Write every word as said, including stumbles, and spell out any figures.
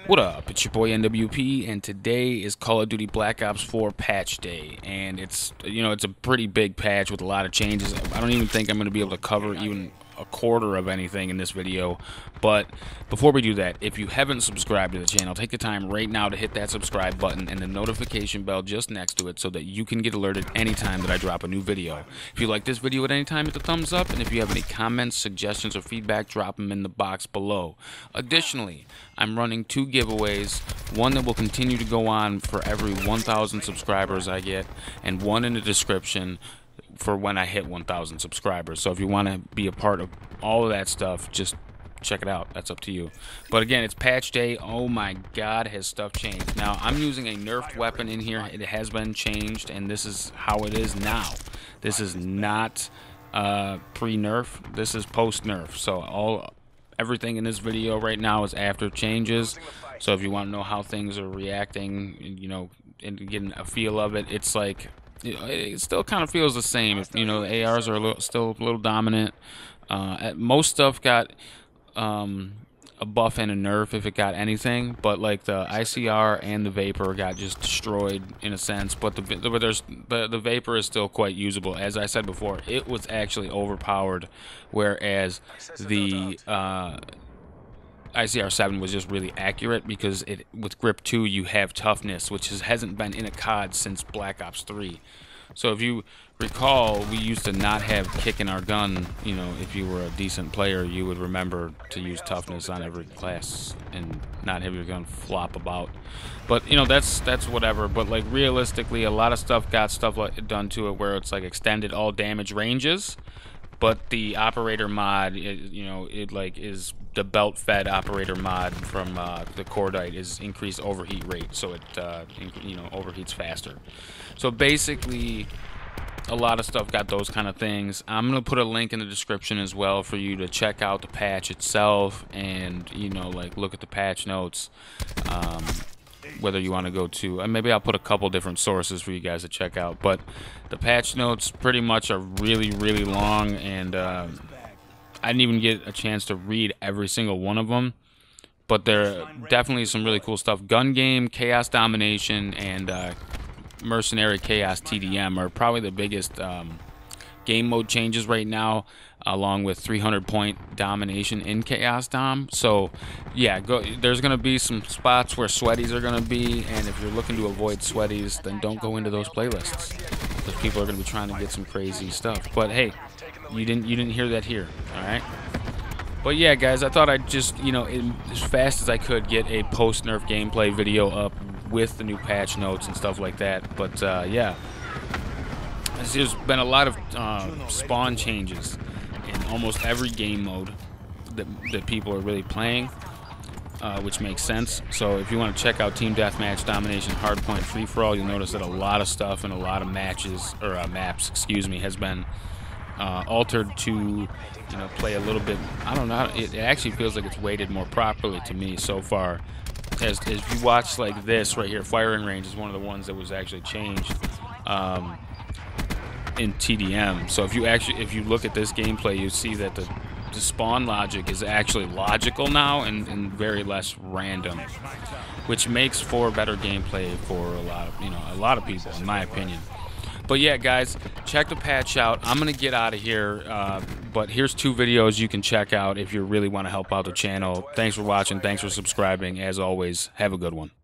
What up? It's your boy N W P, and today is Call of Duty Black Ops four patch day, and it's you know it's a pretty big patch with a lot of changes. I don't even think I'm going to be able to cover even a quarter of anything in this video. But before we do that, if you haven't subscribed to the channel, take the time right now to hit that subscribe button and the notification bell just next to it so that you can get alerted anytime that I drop a new video. If you like this video at any time, hit the thumbs up, and if you have any comments, suggestions, or feedback, drop them in the box below. Additionally, I'm running two giveaways, one that will continue to go on for every one thousand subscribers I get, and one in the description for when I hit one thousand subscribers. So if you want to be a part of all of that stuff, just check it out. That's up to you. But again, it's patch day. Oh my god, has stuff changed. Now, I'm using a nerfed weapon in here. It has been changed, and this is how it is now. This is not uh, pre-nerf. This is post-nerf. So all everything in this video right now is after changes. So if you want to know how things are reacting, you know, and getting a feel of it, it's like it still kind of feels the same. If, you know, the A Rs are a little, still a little dominant. Uh, at most stuff got um, a buff and a nerf if it got anything, but like the I C R and the Vapor got just destroyed in a sense. But the but there's the the Vapor is still quite usable. As I said before, it was actually overpowered, whereas the uh, I C R seven was just really accurate because it with Grip two you have toughness, which is, hasn't been in a C O D since Black Ops three. So if you recall, we used to not have kick in our gun. You know, if you were a decent player, you would remember to use toughness on every class and not have your gun flop about. But you know, that's that's whatever. But like realistically, a lot of stuff got stuff like done to it where it's like extended all damage ranges. But the operator mod, it, you know, it like is the belt-fed operator mod from uh, the Cordite is increased overheat rate, so it uh, you know overheats faster. So basically, a lot of stuff got those kind of things. I'm gonna put a link in the description as well for you to check out the patch itself and you know like look at the patch notes. Um, whether you want to go to, uh, maybe I'll put a couple different sources for you guys to check out, but the patch notes pretty much are really really long, and uh, I didn't even get a chance to read every single one of them, but there are definitely some really cool stuff. Gun game, Chaos Domination, and uh, Mercenary Chaos T D M are probably the biggest um, game mode changes right now, along with three hundred point domination in Chaos Dom. So yeah, go, there's going to be some spots where sweaties are going to be, and if you're looking to avoid sweaties, then don't go into those playlists, because people are going to be trying to get some crazy stuff. But hey, you didn't you didn't hear that here, all right? But yeah, guys, I thought I'd just, you know, in, as fast as I could, get a post-nerf gameplay video up with the new patch notes and stuff like that. But uh, yeah, there's been a lot of uh, spawn changes in almost every game mode that, that people are really playing, uh, which makes sense. So if you want to check out Team Deathmatch, Domination, Hardpoint, Free-for-all, you'll notice that a lot of stuff and a lot of matches, or uh, maps, excuse me, has been uh, altered to, you know, play a little bit, I don't know, it, it actually feels like it's weighted more properly to me so far. As, as you watch like this right here, Firing Range is one of the ones that was actually changed um, in T D M. So if you actually if you look at this gameplay, you see that the, the spawn logic is actually logical now and, and very less random, which makes for better gameplay for a lot of you know a lot of people, in my opinion. But yeah, guys, check the patch out. I'm gonna get out of here, uh, but here's two videos you can check out if you really want to help out the channel. Thanks for watching. Thanks for subscribing. As always, have a good one.